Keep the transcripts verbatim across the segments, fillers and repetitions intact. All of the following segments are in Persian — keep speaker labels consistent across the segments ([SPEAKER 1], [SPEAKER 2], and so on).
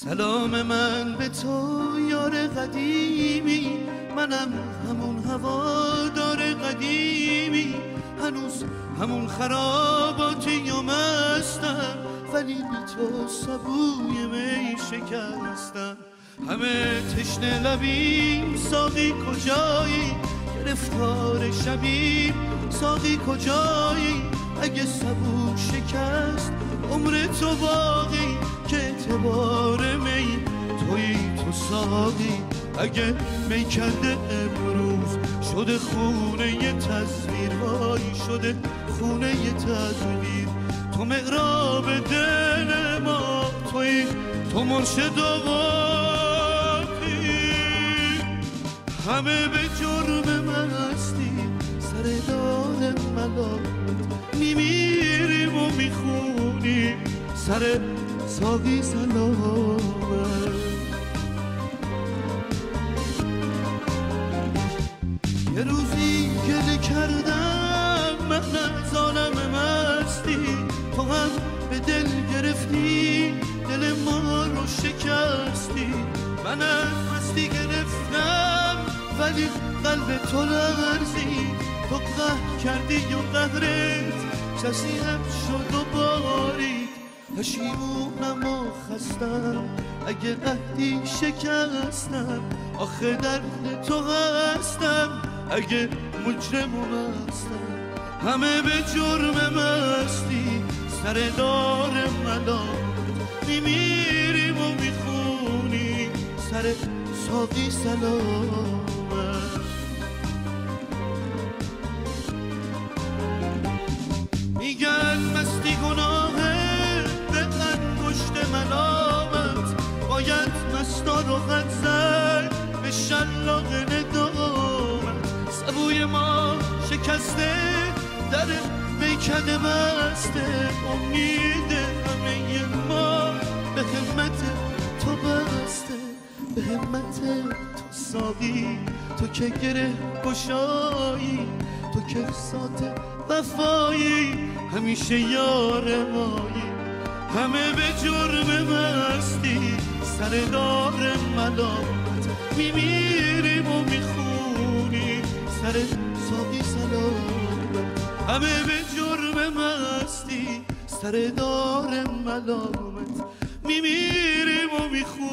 [SPEAKER 1] سلام من به تو یار قدیمی، منم همون هوادار قدیمی، هنوز همون خراباتی و مستم، ولی بی تو سبوی می شکستم. همه تشنه لبیم ساقی کجایی، گرفتار شبیم ساقی کجایی، اگه سبو شکست عمر تو باقی، که اعتبار می تویی تو ساقی. اگه می کرده امروز شده خونه ی تصویر، وای شده خونه ی تصویر، تو مغراب دل ما تویی، تو مرشد آقایی. همه به جرم من هستی سر دار ملامت، میمیریم و میخونیم سر ساقی سلامت. یه روزی گله کردم من از عالم مستی، تو هم به دل گرفتی دل ما رو شکستی. من از مستی گرفتم ولی قلب تو لرزید، تو قهر کردی و قهرت کسی هم شد و بارید. پشیمونم و خستم اگه عهدی شکستم، آخه درد تو هستم اگه مجرم و مستم. همه به جرم مستی سر دار ملامت، میمیریم و میخونیم سر ساقی سلامت. میگن مستی گناهه به انگشت ملامت، باید مستا رو خط زد به شلاق ندامت. سبوی ما شکسته در میکده بسته، امید همه ما به همت تو بسته، به همت تو ساقی. تو که گره گشایی، تو که سات وفایی، همیشه یار مایی. همه به جرم مستی سر دار ملامت، میمیریم و میخونیم سر ساقی سلامت. همه به جرم مستی سر دار ملامت، میمیریم و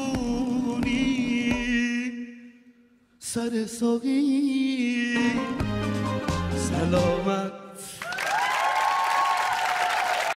[SPEAKER 1] میخونیم سر ساقی سلامت.